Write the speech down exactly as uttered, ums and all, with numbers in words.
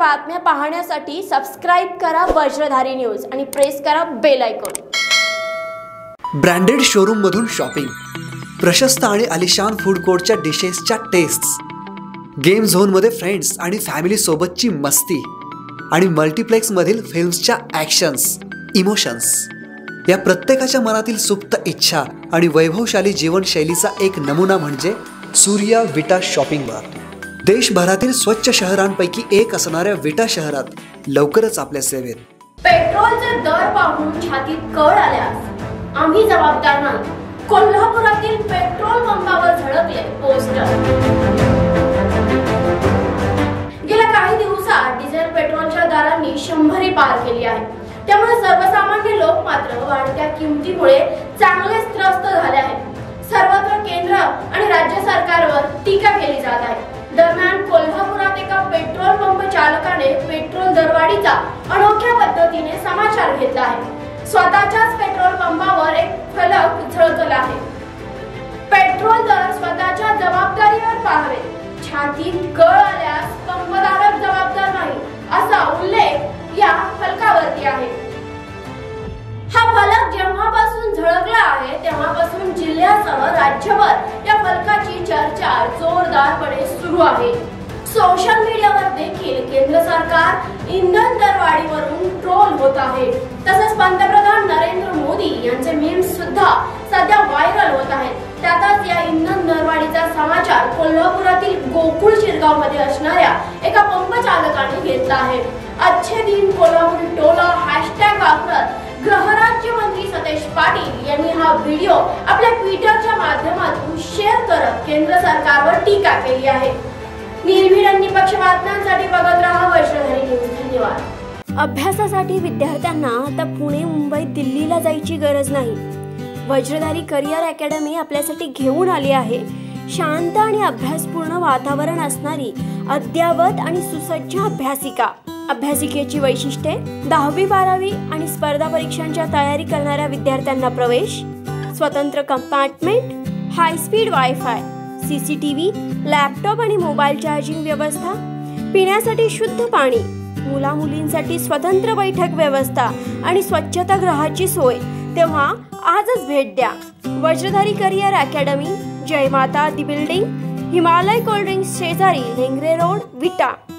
बातम्या पाहण्यासाठी सबस्क्राइब करा वज्रधारी न्यूज आणि प्रेस करा बेल आयकॉन। ब्रँडेड शोरूम मधून शॉपिंग, प्रशस्त आणि आलिशान फूड कोर्टच्या डिशेसच्या टेस्ट्स, गेम झोन मध्ये फ्रेंड्स आणि फॅमिली सोबतची मस्ती आणि मल्टीप्लेक्स मधील फिल्म्सच्या ॲक्शन्स, इमोशन्स, या प्रत्येकाच्या मनातील सुप्त इच्छा आणि वैभवशाली जीवनशैलीचा एक नमुना म्हणजे सूर्या विटा शॉपिंग बार। देशभरातील स्वच्छ शहरांपैकी एक असणाऱ्या विटा शहरात लवकरच आपल्या सेवेत। पेट्रोलचे दर पाहून छातीत कळ आल्यास आम्ही जबाबदार नाही। कोल्हापुरातील पेट्रोल पंपावर झळकले पोस्टर। गेल्या काही दिवसात डिझेल पेट्रोलच्या दरांनी शंभरी पार केली आहे। त्यामुळे सर्वसामान्य लोक मात्र वाढत्या किमतीमुळे चांगलेच त्रस्त झाले आहेत। सर्वत्र केंद्र आणि राज्य सरकारवर टीका केली जात आहे। दरम्यान कोल्हापुरात एका पेट्रोल पंप चालकाने पेट्रोल दरवाढीचा अनोख्या पद्धतीने समाचार घेतला आहे। स्वतःच्याच पेट्रोल पंपावर एक फलक झळकला आहे। पेट्रोल दर स्वतःच्या जबाबदारीवर पाहावे, छातीत कळ आल्यास पंपधारक जबाबदार नाही असा उल्लेख या फलकावरती आहे। हा फलक जेव्हापासून झळकला आहे तेव्हापासून जिल्ह्यासह राज्यभर या फलकाची चर्चा जोरदारपणे सुरू आहे। सोशल मीडियावर देखील केंद्र सरकार इंधन दरवाढीवरून ट्रोल होत आहे। तसेच पंतप्रधान नरेंद्र मोदी यांचे मीम्स सुद्धा सध्या व्हायरल होत आहेत। त्यातच या इंधन दरवाढीचा समाचार कोल्हापुरातील गोकुळ शिरगाव मध्ये असणाऱ्या एका पंप चालकाने घेतला आहे। अच्छे दिन कोल्हापुरी टोला हॅशटॅग वापरत गृहराज्य मंत्री सतेज पाटील यांनी हा व्हिडिओ आपल्या ट्विटरच्या माध्यमातून शेअर करत केंद्र सरकारवर टीका केली आहे। निर्भीड आणि निष्पक्ष बातम्यांसाठी बघत राहा वज्रधारी न्यूज। धन्यवाद। अभ्यासासाठी विद्यार्थ्यांना आता पुणे, मुंबई, दिल्लीला जायची गरज नाही। वज्रधारी करिअर अकॅडमी आपल्यासाठी घेऊन आली आहे शांत आणि अभ्यासपूर्ण वातावरण असणारी अद्यावत आणि सुसज्ज अभ्यासिका। अभ्यासिकेची वैशिष्ट्ये: दहावी बारावी आणि स्पर्धा परीक्षांच्या तयारी करणाऱ्या विद्यार्थ्यांना प्रवेश, स्वतंत्र compartment, high speed wifi, CCTV, laptop आणि मोबाईल चार्जिंग व्यवस्था, पिण्यासाठी शुद्ध पाणी, मुला मुलींसाठी स्वतंत्र बैठक व्यवस्था आणि स्वच्छतागृहाची सोय। तेव्हा आजच भेट द्या। वज्रधारी career academy, Jai Mata Di building, Himalaya cold drinks शेजारी, लेंगरे रोड, विटा।